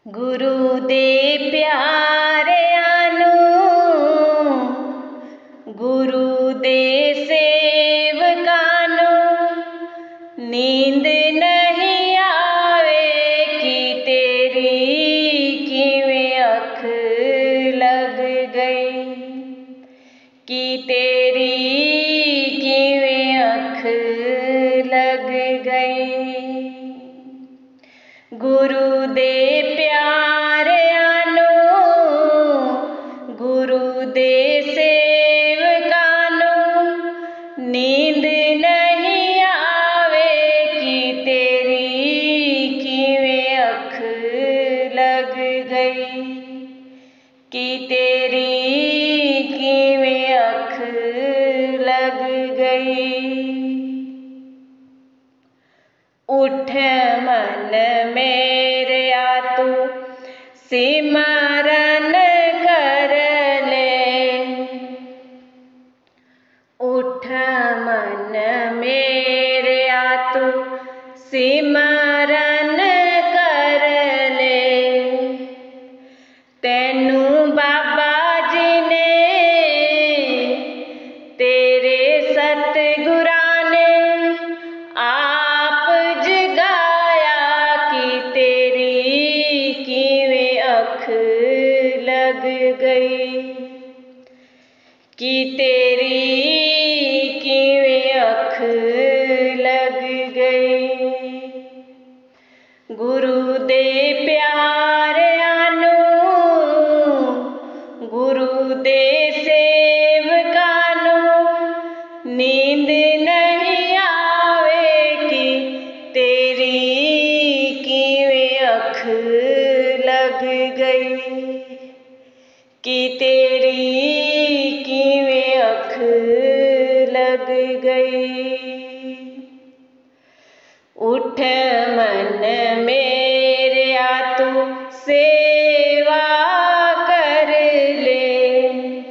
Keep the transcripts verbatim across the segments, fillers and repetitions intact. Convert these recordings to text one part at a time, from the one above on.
गुरु दे प्यारे आनो, गुरु दे सेवकानो, नींद नहीं आवे कि तेरी किवें अख लग गई, कि तेरी किवें अख लग गई। गुरु दे प्यारे आनो, गुरु दे सेवकानो, नींद नहीं आवे कि तेरी किवें अख लग गई, कि तेरी किवें अख लग गई। उठ मन मेरे आ तू सिमरन कर ले, उठ मन मेरे आ तू सिमरन कर ले। तैनू बाबा जी ने तेरे सतगुरां ने आप जगाया, कि तेरी किवें अख लग गई, कि तेरी किवें अख लग गई। गुरु दे प्यारे आनो, गुरु दे सेवकानो, नींद नहीं आवे कि तेरी किवें अख लग गई, कि तेरी किवें अख लग गई। उठ मन मेरे आ तू सेवा कर ले,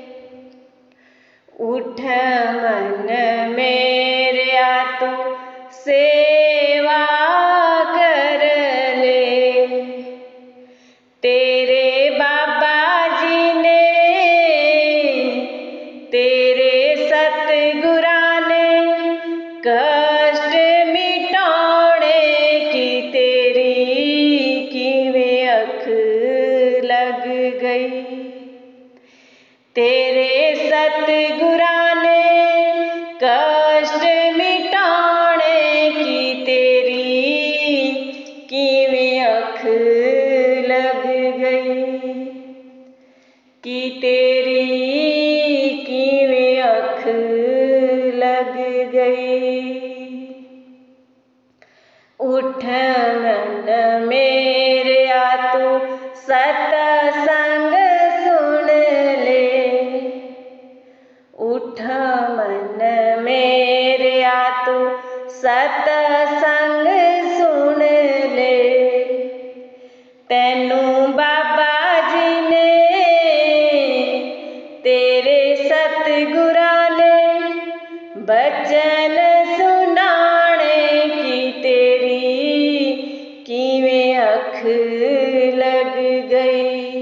उठ मन मेरे आ तू सेवा कर ले। तेरे बाबा जी ने तेरे सतगुरां ने कष्ट मिटाने, कि तेरी किवें अख लग गई, तेरे सतगुरां ने कष्ट मिटाने, कि तेरी किवें अख लग गई, कि तेरी किवें अख लग गई। उठ मन मेरे आ तू सतसंग सुन ले, उठ मन मेरे आ तू सतसंग सुन ले। तैनू बाबा जी ने तेरे सतगुरां ने बचन सुनाने, कि तेरी किवें अख लग गई,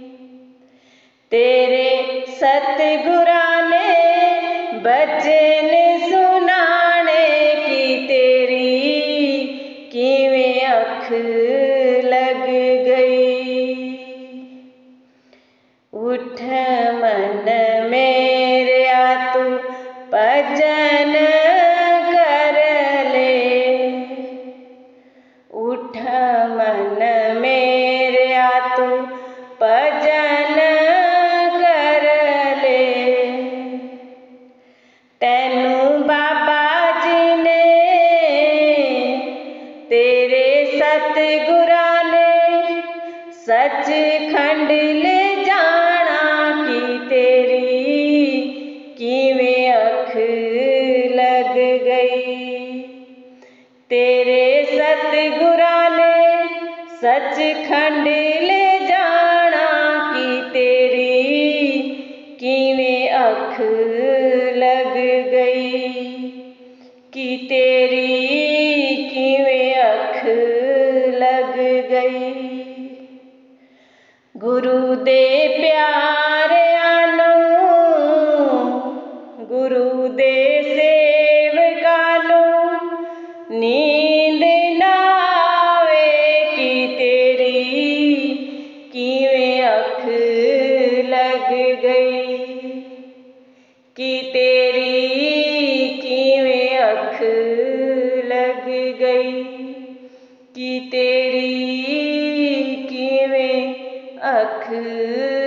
तेरे सतगुरां ने बचन सुनाने, कि तेरी किवें अख लग गई। उठ मन मेरे आ तू भजन कर ले, उठ मन मेरे आ तू भजन कर ले। तैनू बाबा जी ने तेरे सतगुरां ने सचखंड ले जाना, कि तेरी किवें अख लग गई, तेरे सतगुरां ने सचखंड ले जाना, कि तेरी किवें अख लग गई, कि तेरी किवें अख लग गई। गुरु दे प्यारिਆਂ ਨੂੰ गुरु दे सेवकां ਨੂੰ नींद ना आवे कि तेरी किवें अख लग गई, कि तेरी किवें अख लग गई, कि तेरी किवें अख